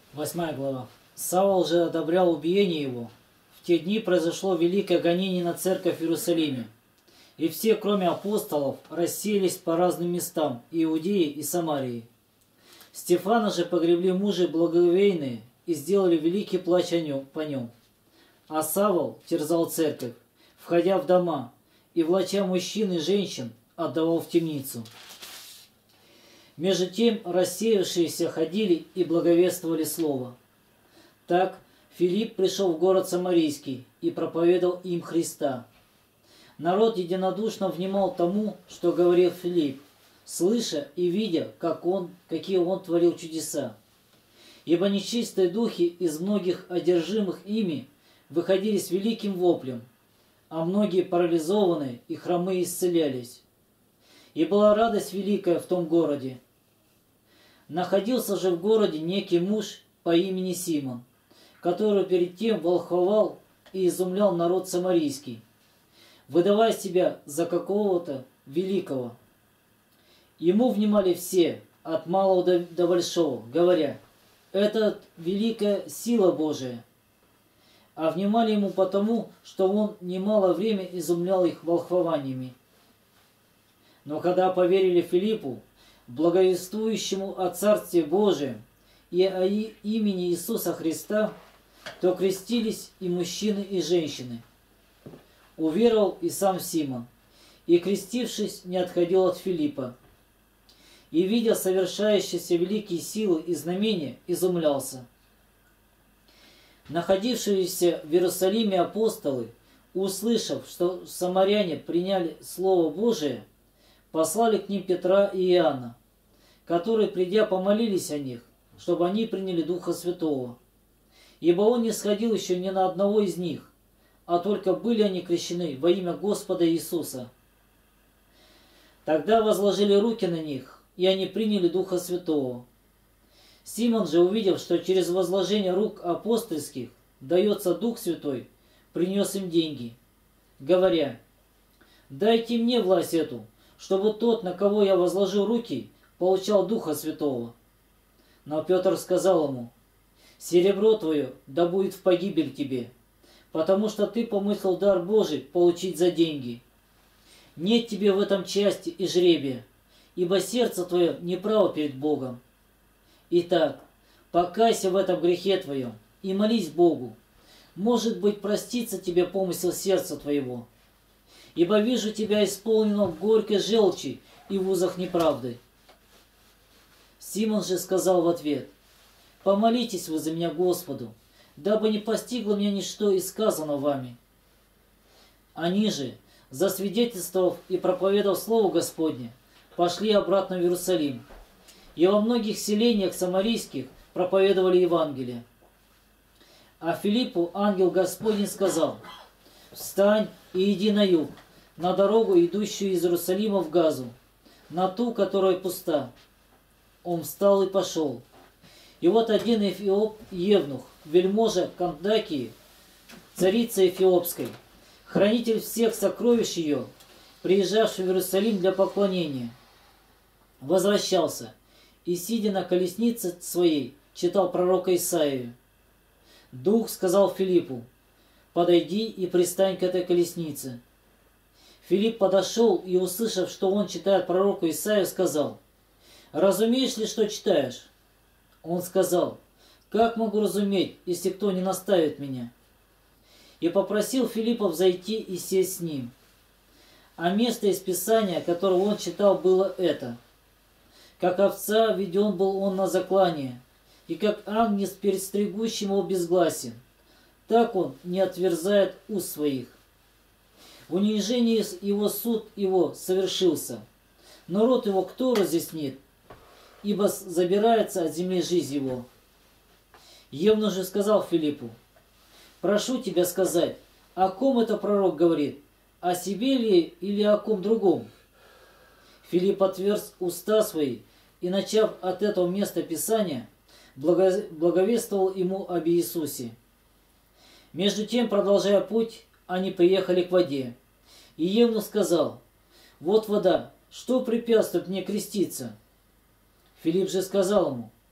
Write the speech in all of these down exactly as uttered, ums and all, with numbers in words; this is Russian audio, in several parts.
Восьмая глава. Савол же одобрял убиение его. В те дни произошло великое гонение на церковь в Иерусалиме. И все, кроме апостолов, рассеялись по разным местам Иудеи и Самарии. Стефана же погребли мужи благоговейные и сделали великий плач о нем, по нем. А Савол терзал церковь, входя в дома, и, влача мужчин и женщин, отдавал в темницу. Между тем рассеявшиеся ходили и благовествовали слово. Так Филипп пришел в город Самарийский и проповедовал им Христа. Народ единодушно внимал тому, что говорил Филипп, слыша и видя, как он, какие он творил чудеса. Ибо нечистые духи из многих одержимых ими выходили с великим воплем, а многие парализованные и хромые исцелялись. И была радость великая в том городе. Находился же в городе некий муж по имени Симон, который перед тем волхвовал и изумлял народ самарийский, выдавая себя за какого-то великого. Ему внимали все, от малого до, до большого, говоря, «Это великая сила Божия». А внимали ему потому, что он немало время изумлял их волхвованиями. Но когда поверили Филиппу, благовествующему о Царстве Божием и о имени Иисуса Христа, то крестились и мужчины, и женщины. Уверовал и сам Симон, и, крестившись, не отходил от Филиппа. И, видя совершающиеся великие силы и знамения, изумлялся. Находившиеся в Иерусалиме апостолы, услышав, что самаряне приняли Слово Божие, послали к ним Петра и Иоанна, которые, придя, помолились о них, чтобы они приняли Духа Святого. Ибо он не сходил еще ни на одного из них, а только были они крещены во имя Господа Иисуса. Тогда возложили руки на них, и они приняли Духа Святого. Симон же, увидев, что через возложение рук апостольских дается Дух Святой, принес им деньги, говоря, «Дайте мне власть эту, чтобы тот, на кого я возложил руки, получал Духа Святого». Но Петр сказал ему, «Серебро твое да будет в погибель тебе, потому что ты помыслил дар Божий получить за деньги. Нет тебе в этом части и жребия, ибо сердце твое неправо перед Богом. Итак, покайся в этом грехе твоем и молись Богу. Может быть, простится тебе помысел сердца твоего. Ибо вижу тебя исполненного горькой желчи и в узах неправды». Симон же сказал в ответ, «Помолитесь вы за меня Господу, дабы не постигло меня ничто из сказано вами». Они же, засвидетельствовав и проповедовав Слово Господне, пошли обратно в Иерусалим, и во многих селениях самарийских проповедовали Евангелие. А Филиппу ангел Господень сказал, «Встань и иди на юг, на дорогу, идущую из Иерусалима в Газу, на ту, которая пуста». Он встал и пошел. И вот один эфиоп евнух, вельможа Кандакии, царица Эфиопской, хранитель всех сокровищ ее, приезжавший в Иерусалим для поклонения, возвращался и, сидя на колеснице своей, читал пророка Исаию. Дух сказал Филиппу, «Подойди и пристань к этой колеснице». Филипп подошел и, услышав, что он читает пророку Исаию, сказал, «Разумеешь ли, что читаешь?» Он сказал, «Как могу разуметь, если кто не наставит меня?» И попросил Филиппа взойти и сесть с ним. А место из Писания, которое он читал, было это. «Как овца веден был он на заклание, и как агнец перед стригущим его безгласен, так он не отверзает уст своих. В унижении его суд его совершился, но род его кто разъяснит, ибо забирается от земли жизнь его». Евнух же сказал Филиппу, «Прошу тебя сказать, о ком это пророк говорит, о себе ли или о ком другом?» Филипп отверз уста свои и, начав от этого места Писания, благовествовал ему об Иисусе. Между тем, продолжая путь, они приехали к воде. И Евнух сказал, «Вот вода, что препятствует мне креститься?» Филипп же сказал ему,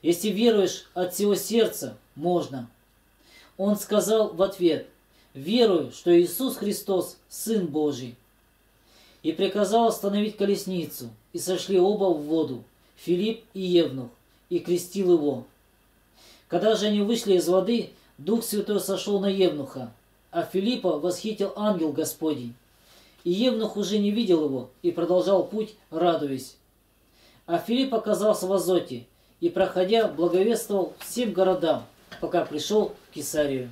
Если веруешь от всего сердца, можно. Он сказал в ответ: верую, что Иисус Христос – Сын Божий. И приказал остановить колесницу, и сошли оба в воду, Филипп и Евнух, и крестил его. Когда же они вышли из воды, Дух Святой сошел на Евнуха, а Филиппа восхитил ангел Господень. И Евнух уже не видел его, и продолжал путь, радуясь. А Филипп оказался в Азоте, и, проходя, благовествовал всем городам, пока пришел в Кесарию.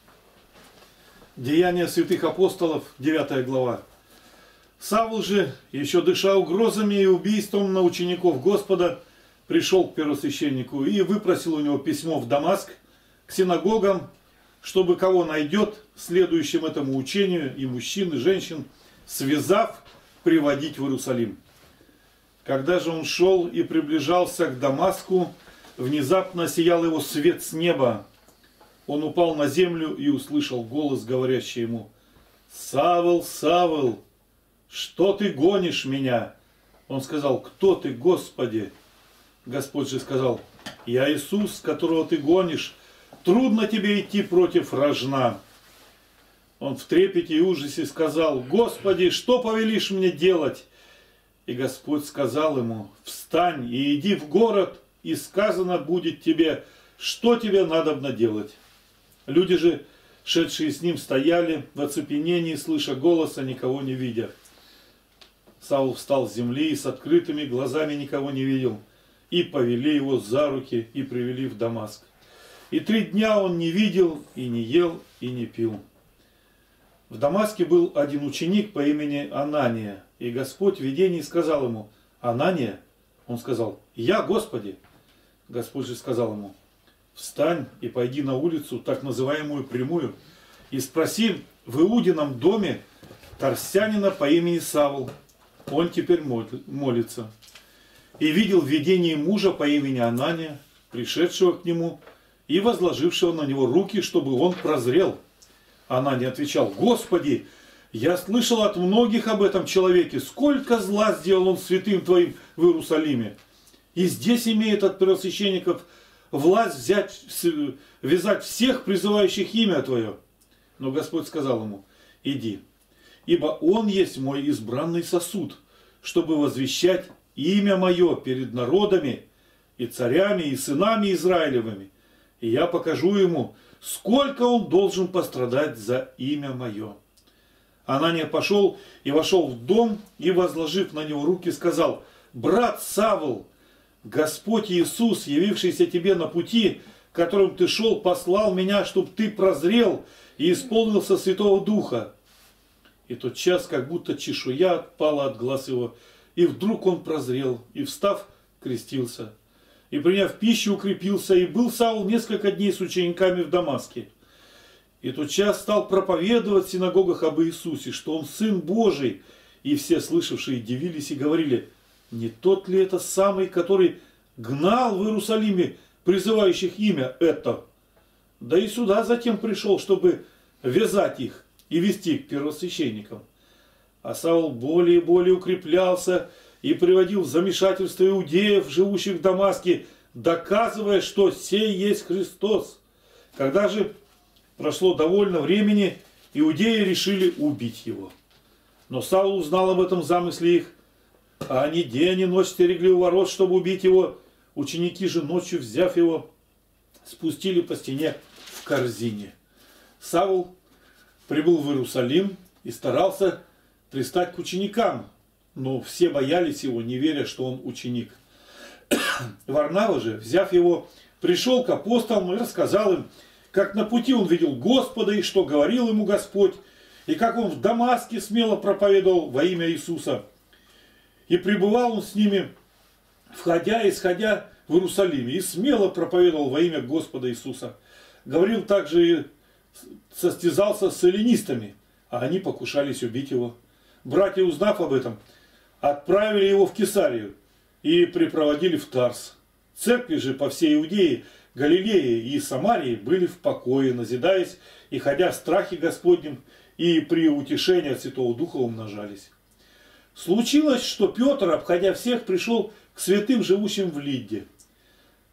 Деяния святых апостолов, девятая глава. Савл же, еще дыша угрозами и убийством на учеников Господа, пришел к первосвященнику и выпросил у него письмо в Дамаск к синагогам, чтобы кого найдет следующим этому учению, и мужчин, и женщин, связав, приводить в Иерусалим. Когда же он шел и приближался к Дамаску, внезапно сиял его свет с неба. Он упал на землю и услышал голос, говорящий ему: «Савл, Савл, что ты гонишь меня?» Он сказал: «Кто ты, Господи?» Господь же сказал: «Я Иисус, которого ты гонишь. Трудно тебе идти против рожна». Он в трепете и ужасе сказал: «Господи, что повелишь мне делать?» И Господь сказал ему: «Встань и иди в город, и сказано будет тебе, что тебе надобно делать». Люди же, шедшие с ним, стояли в оцепенении, слыша голоса, никого не видя. Саул встал с земли и с открытыми глазами никого не видел. И повели его за руки и привели в Дамаск. И три дня он не видел, и не ел, и не пил. В Дамаске был один ученик по имени Анания. И Господь в видении сказал ему: «Анания?» Он сказал: «Я, Господи». Господь же сказал ему: «Встань и пойди на улицу, так называемую Прямую, и спроси в Иудином доме торсянина по имени Савл. Он теперь молится». И видел в видении мужа по имени Анания, пришедшего к нему и возложившего на него руки, чтобы он прозрел. Анания отвечал: «Господи, я слышал от многих об этом человеке, сколько зла сделал он святым Твоим в Иерусалиме. И здесь имеет от первосвященников власть взять, вязать всех, призывающих имя Твое». Но Господь сказал ему: «Иди, ибо он есть мой избранный сосуд, чтобы возвещать имя мое перед народами и царями и сынами Израилевыми. И я покажу ему, сколько он должен пострадать за имя мое». Анания пошел и вошел в дом, и, возложив на него руки, сказал: «Брат Савл, Господь Иисус, явившийся тебе на пути, которым ты шел, послал меня, чтобы ты прозрел и исполнился Святого Духа». И тот час, как будто чешуя отпала от глаз его, и вдруг он прозрел, и, встав, крестился. И, приняв пищу, укрепился, и был Саул несколько дней с учениками в Дамаске. И тотчас стал проповедовать в синагогах об Иисусе, что он Сын Божий, и все слышавшие дивились и говорили: «Не тот ли это самый, который гнал в Иерусалиме призывающих имя это? Да и сюда затем пришел, чтобы вязать их и вести к первосвященникам». А Саул более и более укреплялся и приводил в замешательство иудеев, живущих в Дамаске, доказывая, что сей есть Христос. Когда же прошло довольно времени, иудеи решили убить его. Но Саул узнал об этом замысле их, а они день и ночь стерегли у ворот, чтобы убить его. Ученики же, ночью взяв его, спустили по стене в корзине. Саул прибыл в Иерусалим и старался пристать к ученикам, но все боялись его, не веря, что он ученик. Варнава же, взяв его, пришел к апостолам и рассказал им, как на пути он видел Господа, и что говорил ему Господь, и как он в Дамаске смело проповедовал во имя Иисуса. И пребывал он с ними, входя и исходя в Иерусалиме, и смело проповедовал во имя Господа Иисуса. Говорил также и состязался с эллинистами, а они покушались убить его. Братья, узнав об этом, отправили его в Кесарию и припроводили в Тарс. Церкви же по всей Иудее, Галилее и Самарии были в покое, назидаясь и ходя в страхе Господнем, и при утешении от Святого Духа умножались. Случилось, что Петр, обходя всех, пришел к святым, живущим в Лидде.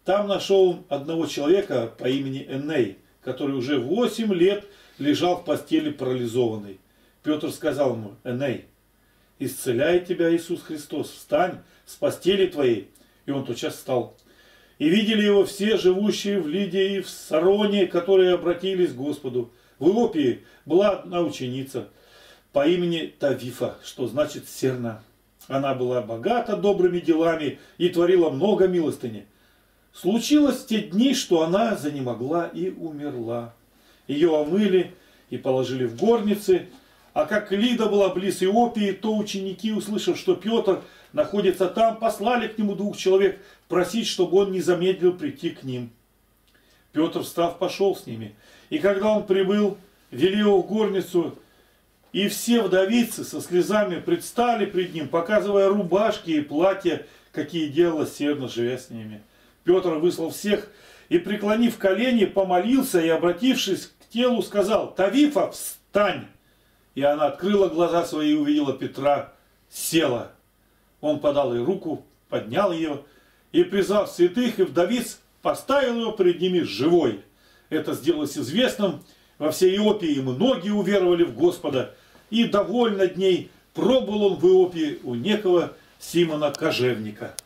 Там нашел одного человека по имени Эней, который уже восемь лет лежал в постели парализованный. Петр сказал ему: Эней, исцеляет тебя Иисус Христос, встань с постели твоей. И он тотчас встал. И видели его все живущие в Лидии и в Сароне, которые обратились к Господу. В Иопии была одна ученица по имени Тавифа, что значит серна. Она была богата добрыми делами и творила много милостыни. Случилось в те дни, что она занемогла и умерла. Ее омыли и положили в горницы. А как Лида была близ Иопии, то ученики, услышав, что Петр находится там, послали к нему двух человек просить, чтобы он не замедлил прийти к ним. Петр, встав, пошел с ними. И когда он прибыл, вели его в горницу, и все вдовицы со слезами предстали пред ним, показывая рубашки и платья, какие делала серна, живя с ними. Петр выслал всех и, преклонив колени, помолился и, обратившись к телу, сказал: Тавифа, встань! И она открыла глаза свои и увидела Петра, села. Он подал ей руку, поднял ее и, призвав святых и вдовиц, поставил ее перед ними живой. Это сделалось известным во всей Иопии, и многие уверовали в Господа. И довольно дней пробыл он в Иопии у некого Симона Кожевника.